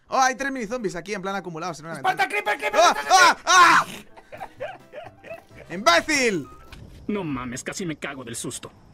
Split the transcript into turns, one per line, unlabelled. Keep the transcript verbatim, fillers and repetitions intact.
Oh, hay tres mini zombies aquí en plan acumulados en una
¡Espanta,
ventana.
creeper, creeper!
¡Ah! ¡Ah! ¡Ah! ¡Imbécil!
No mames, casi me cago del susto.